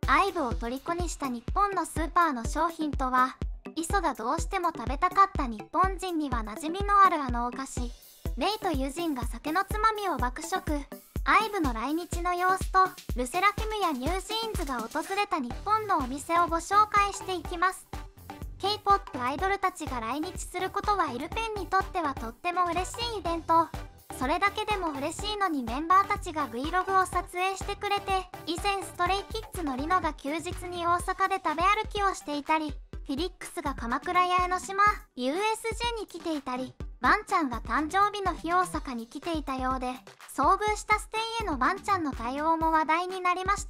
IVEを虜にした日本のスーパーの商品とは、磯がどうしても食べたかった日本人には馴染みのあるあのお菓子。レイとユジンが酒のつまみを爆食。IVEの来日の様子と、ルセラフィムやニュージーンズが訪れた日本のお店をご紹介していきます。K-POP アイドルたちが来日することはイルペンにとってはとっても嬉しいイベント。それだけでも嬉しいのにメンバーたちが Vlog を撮影してくれて、以前ストレイキッズのリノが休日に大阪で食べ歩きをしていたり、フィリックスが鎌倉や江ノ島、USJ に来ていたり、ワンちゃんが誕生日の日大阪に来ていたようで、遭遇したステイへのワンちゃんの対応も話題になりました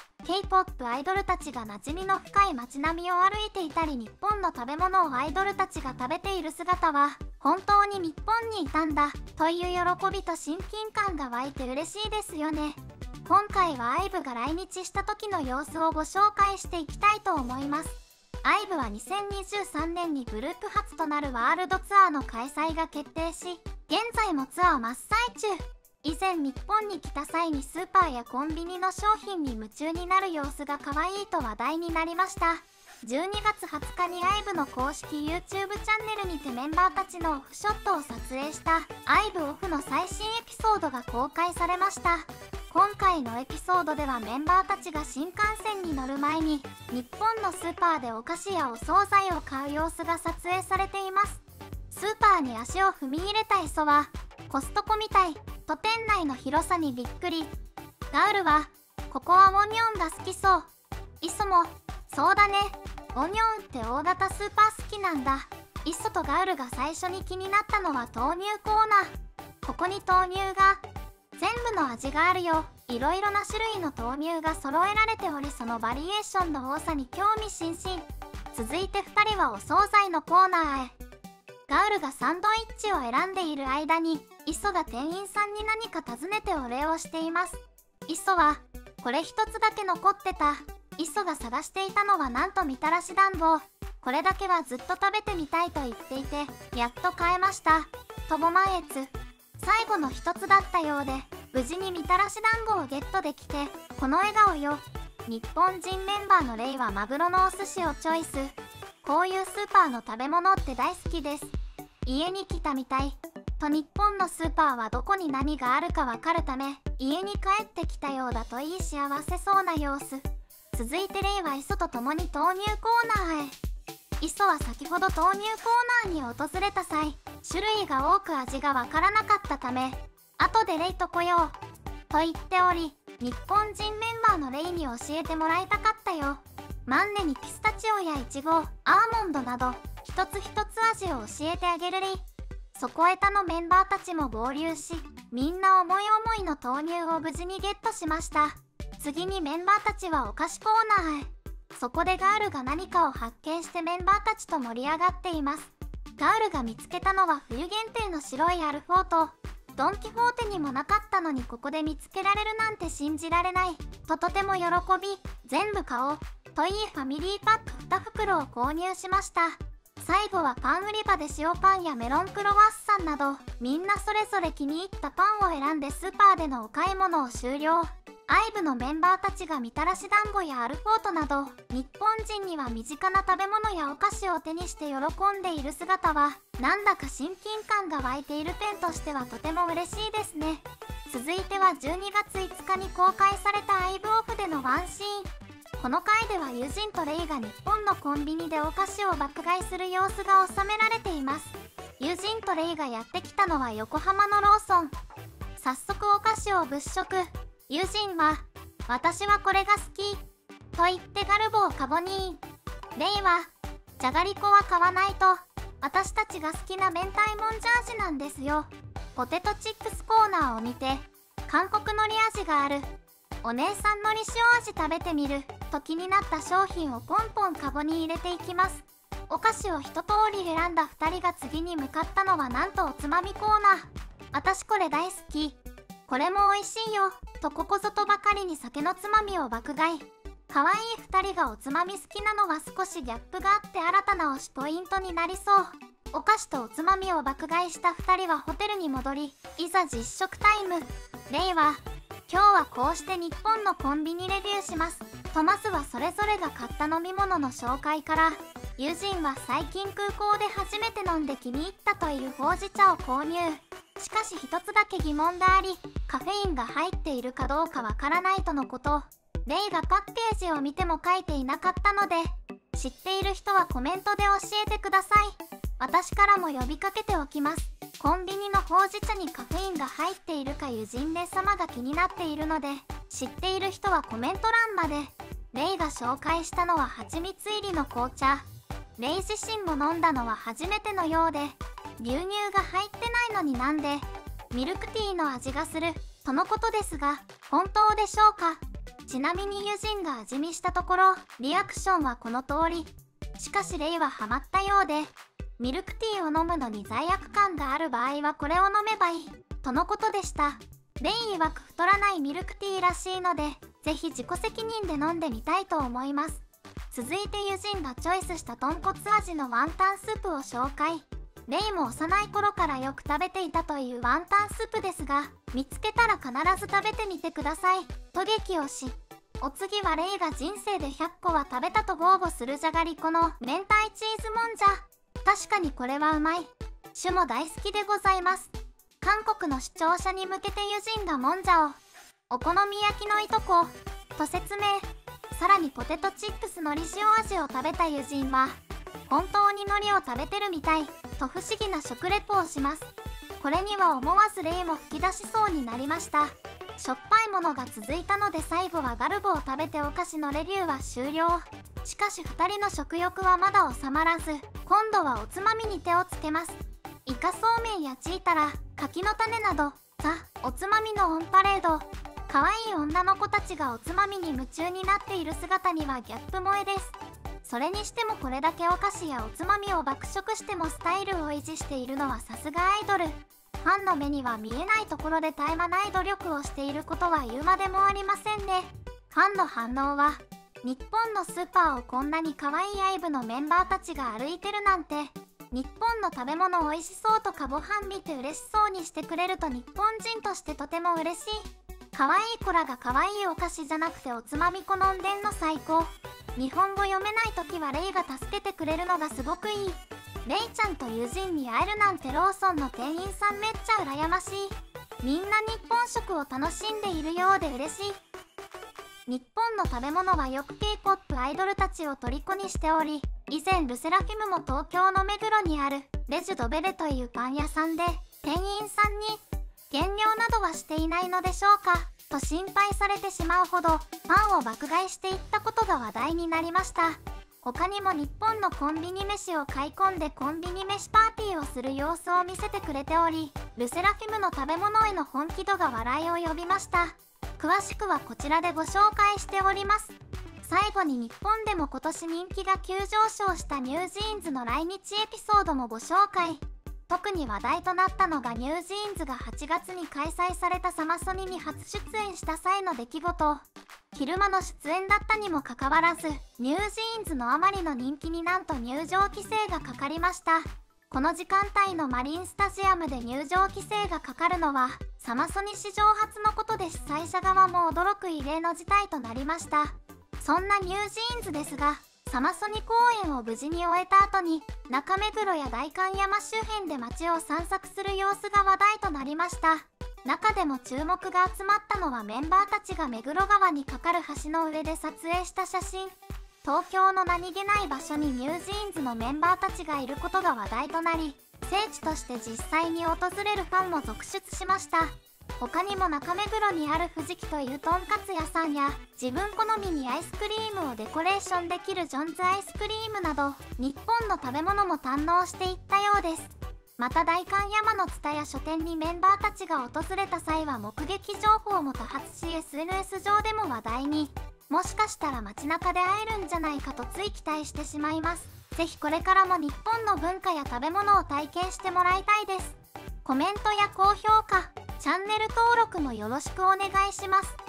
。K-POP アイドルたちが馴染みの深い街並みを歩いていたり、日本の食べ物をアイドルたちが食べている姿は、本当に日本にいたんだという喜びと親近感が湧いて嬉しいですよね。今回は IVE が来日した時の様子をご紹介していきたいと思います。IVE は2023年にグループ初となるワールドツアーの開催が決定し、現在もツアー真っ最中。以前日本に来た際にスーパーやコンビニの商品に夢中になる様子が可愛いと話題になりました。12月20日に IVE の公式 YouTube チャンネルにてメンバーたちのオフショットを撮影した IVE オフの最新エピソードが公開されました。今回のエピソードではメンバーたちが新幹線に乗る前に日本のスーパーでお菓子やお惣菜を買う様子が撮影されています。スーパーに足を踏み入れた磯はコストコみたいと店内の広さにびっくり。ガウルはここはオニオンが好きそう。磯もそうだね、オニオンって大型スーパー好きなんだ。磯とガウルが最初に気になったのは豆乳コーナー。ここに豆乳が全部の味があるよ。いろいろな種類の豆乳が揃えられており、そのバリエーションの多さに興味津々。続いて2人はお惣菜のコーナーへ。ガウルがサンドイッチを選んでいる間に磯が店員さんに何か尋ねてお礼をしています。磯はこれ一つだけ残ってた。磯が探していたのはなんとみたらし団子。これだけはずっと食べてみたいと言っていて、やっと買えました。とぼまんえつ。最後の一つだったようで、無事にみたらし団子をゲットできて、この笑顔よ。日本人メンバーのレイはマグロのお寿司をチョイス。こういうスーパーの食べ物って大好きです。家に来たみたい。と日本のスーパーはどこに何があるかわかるため、家に帰ってきたようだといい幸せそうな様子。続いてレイは磯と共に豆乳コーナーへ。磯は先ほど豆乳コーナーに訪れた際、種類が多く味がわからなかったため、後でレイと来ようと言っており、日本人メンバーのレイに教えてもらいたかったよ。マンネにピスタチオやイチゴ、アーモンドなど一つ一つ味を教えてあげるレイ。そこへ他のメンバーたちも合流し、みんな思い思いの豆乳を無事にゲットしました。次にメンバーたちはお菓子コーナーへ。そこでガウルが何かを発見してメンバーたちと盛り上がっています。ガウルが見つけたのは冬限定の白いアルフォート。ドン・キホーテにもなかったのにここで見つけられるなんて信じられないとても喜び、全部買おうといいファミリーパック2袋を購入しました。最後はパン売り場で塩パンやメロンクロワッサンなどみんなそれぞれ気に入ったパンを選んでスーパーでのお買い物を終了。IVEのメンバーたちがみたらし団子やアルフォートなど日本人には身近な食べ物やお菓子を手にして喜んでいる姿はなんだか親近感が湧いているペンとしてはとても嬉しいですね。続いては12月5日に公開された IVE オフでのワンシーン。この回ではユジンとレイが日本のコンビニでお菓子を爆買いする様子が収められています。ユジンとレイがやってきたのは横浜のローソン。早速お菓子を物色。ユジンは「私はこれが好き」と言ってガルボをカゴにイン。レイは「じゃがりこは買わないと私たちが好きな明太もんジャージなんですよ」。ポテトチップスコーナーを見て韓国海苔味がある、お姉さん海苔塩味食べてみると気になった商品をポンポンカゴに入れていきます。お菓子を一通り選んだ2人が次に向かったのはなんとおつまみコーナー。私これ大好き、これも美味しいよとここぞとばかりに酒のつまみを爆買い。可愛い2人がおつまみ好きなのは少しギャップがあって新たな推しポイントになりそう。お菓子とおつまみを爆買いした2人はホテルに戻り、いざ実食タイム。レイは今日はこうして日本のコンビニレビューしますとまずはそれぞれが買った飲み物の紹介から、ユジンは最近空港で初めて飲んで気に入ったというほうじ茶を購入。しかし一つだけ疑問があり、カフェインが入っているかどうかわからないとのこと。レイがパッケージを見ても書いていなかったので、知っている人はコメントで教えてください。私からも呼びかけておきます。コンビニのほうじ茶にカフェインが入っているかユジンレ様が気になっているので、知っている人はコメント欄まで。レイが紹介したのは蜂蜜入りの紅茶。レイ自身も飲んだのは初めてのようで、牛乳が入ってないのになんでミルクティーの味がするとのことですが、本当でしょうか。ちなみにユジンが味見したところ、リアクションはこの通り。しかしレイはハマったようで、ミルクティーを飲むのに罪悪感がある場合はこれを飲めばいいとのことでした。レイ曰く太らないミルクティーらしいので、ぜひ自己責任で飲んでみたいと思います。続いてユジンがチョイスした豚骨味のワンタンスープを紹介。レイも幼い頃からよく食べていたというワンタンスープですが、見つけたら必ず食べてみてくださいと激推し。お次はレイが人生で100個は食べたと豪語するじゃがりこの明太チーズもんじゃ。確かにこれはうまい。種も大好きでございます。韓国の視聴者に向けてユジンがもんじゃをお好み焼きのいとこと説明。さらにポテトチップスのり塩味を食べたユジンは、本当に海苔を食べてるみたいと不思議な食レポをします。これには思わずレイも吹き出しそうになりました。しょっぱいものが続いたので最後はガルボを食べてお菓子のレビューは終了。しかし2人の食欲はまだ収まらず、今度はおつまみに手をつけます。イカそうめんやチータラ、柿の種など、おつまみのオンパレード。可愛い女の子たちがおつまみに夢中になっている姿にはギャップ萌えです。それにしてもこれだけお菓子やおつまみを爆食してもスタイルを維持しているのはさすがアイドル。ファンの目には見えないところで絶え間ない努力をしていることは言うまでもありませんね。ファンの反応は、日本のスーパーをこんなに可愛いIVEのメンバーたちが歩いてるなんて、日本の食べ物美味しそうとカボハン見て嬉しそうにしてくれると日本人としてとても嬉しい。可愛い子らが可愛いお菓子じゃなくておつまみ好んでんの最高。日本語読めない時はレイが助けてくれるのがすごくいい。レイちゃんと友人に会えるなんてローソンの店員さんめっちゃ羨ましい。みんな日本食を楽しんでいるようで嬉しい。日本の食べ物はよく K-POP アイドルたちを虜にしており、以前ルセラフィムも東京の目黒にあるレジュドベレというパン屋さんで店員さんに減量などはしていないのでしょうかと心配されてしまうほどパンを爆買いしていったことが話題になりました。他にも日本のコンビニ飯を買い込んでコンビニ飯パーティーをする様子を見せてくれており、ルセラフィムの食べ物への本気度が笑いを呼びました。詳しくはこちらでご紹介しております。最後に日本でも今年人気が急上昇したニュージーンズの来日エピソードもご紹介。特に話題となったのがニュージーンズが8月に開催されたサマソニに初出演した際の出来事。昼間の出演だったにもかかわらず、ニュージーンズのあまりの人気になんと入場規制がかかりました。この時間帯のマリンスタジアムで入場規制がかかるのは、サマソニ史上初のことで主催者側も驚く異例の事態となりました。そんなニュージーンズですが、サマソニ公演を無事に終えた後に、中目黒や代官山周辺で街を散策する様子が話題となりました。中でも注目が集まったのはメンバーたちが目黒川に架かる橋の上で撮影した写真。東京の何気ない場所にニュージーンズのメンバーたちがいることが話題となり、聖地として実際に訪れるファンも続出しました。他にも中目黒にある藤木というとんかつ屋さんや、自分好みにアイスクリームをデコレーションできるジョンズアイスクリームなど、日本の食べ物も堪能していったようです。また代官山の蔦屋書店にメンバーたちが訪れた際は目撃情報も多発し SNS 上でも話題に。もしかしたら街中で会えるんじゃないかとつい期待してしまいます。ぜひこれからも日本の文化や食べ物を体験してもらいたいです。コメントや高評価、チャンネル登録もよろしくお願いします。